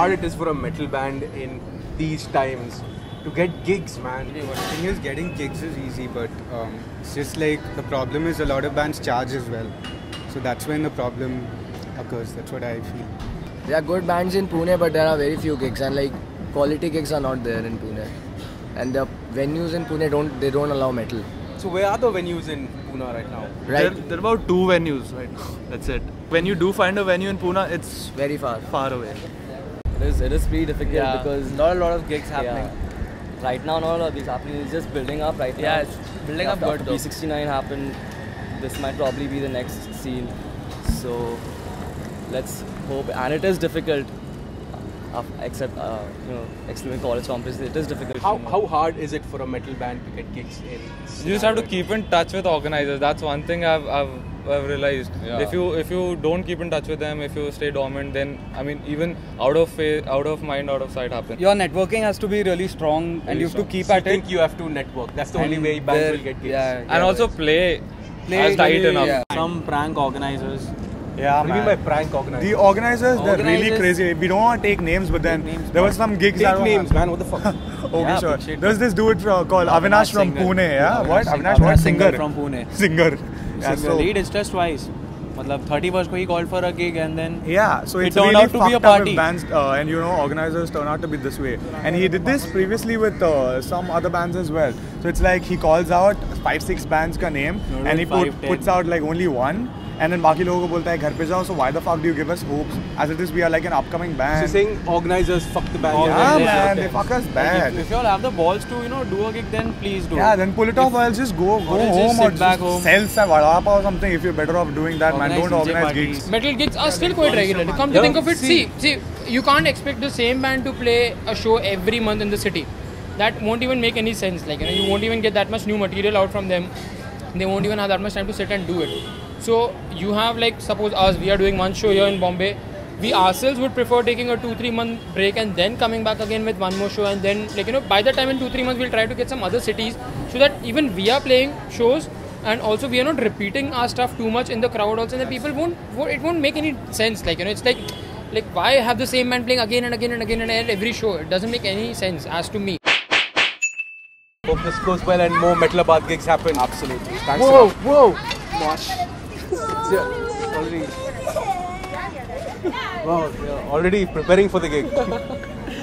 hard it is for a metal band in these times to get gigs, man. The thing is, getting gigs is easy, but it's just like the problem is a lot of bands charge as well. So that's when the problem occurs. That's what I feel. There are good bands in Pune, but there are very few gigs, and like quality gigs are not there in Pune. And the venues in Pune don't allow metal. So where are the venues in Pune right now? Right. There are about 2 venues right now. That's it. When you do find a venue in Pune, it's Very far. far away. It is pretty difficult because not a lot of gigs happening. right now not a lot of gigs happening. It's just building up right now. Yeah, it's building up good After though. B69 happened, this might probably be the next scene. So let's hope. And it is difficult. Except excluding college competitions, it is difficult. How hard is it for a metal band to get gigs in? You just have to keep in touch with organizers. That's one thing I've realized. Yeah. If you don't keep in touch with them, if you stay dormant, then I mean even out of mind, out of sight happens. Your networking has to be really strong, and you have to keep So at I think it. you have to network. That's the only way bands will get gigs. And also play as tight enough. Yeah. Some prank organizers. Yeah, What do you mean by prank organizers? The organizers, they're really crazy. We don't want to take names, but then there were some gigs that Take were names, man. What the fuck? Okay, Yeah, sure. but shit. There's this dude called Avinash from Singer. Pune, yeah? What? Avinash, Avinash what? Singer Singer. from Pune. Singer. Yeah, Singer. so, He did just twice. मतलब 31st को he called for a gig and then yeah, so it it's turned really out to be a fucked up party. if bands and organizers turn out to be this way. And he did this previously with some other bands as well. So it's like he calls out 5-6 bands ka name No, and he 5, 10. puts out like only one. And then बाकी लोगों को बोलता है घर पे जाओ. So why the fuck do you give us hopes? As it is, we are like an upcoming So band. you're saying organizers fuck the band? Yeah, man, they fuck us bad. if you all have the balls to do a gig, then please do. Yeah, then pull it off or else just go just home sit or back just home. sell some vada pav or something if you're better off doing that, man. Don't DJ organize parties. gigs. Metal gigs are still quite regular. Come to think of it, see, you can't expect the same band to play a show every month in the city. That won't even make any sense. Like you won't even get that much new material out from them. They won't even have that much time to sit and do it. So you have like suppose us, we are doing one show here in Bombay. We ourselves would prefer taking a 2-3 month break and then coming back again with one more show, and then by the time in 2-3 months we'll try to get some other cities so that even we are playing shows and also we are not repeating our stuff too much in the crowd also, and the people won't make any sense. It's like why have the same band playing again and again and again and again every show? It doesn't make any sense as to me. Hope this goes well and more Metalabad gigs happen. Absolutely. Thanks Whoa, a lot. whoa. Mosh. Already. Wow, they're already preparing for the gig.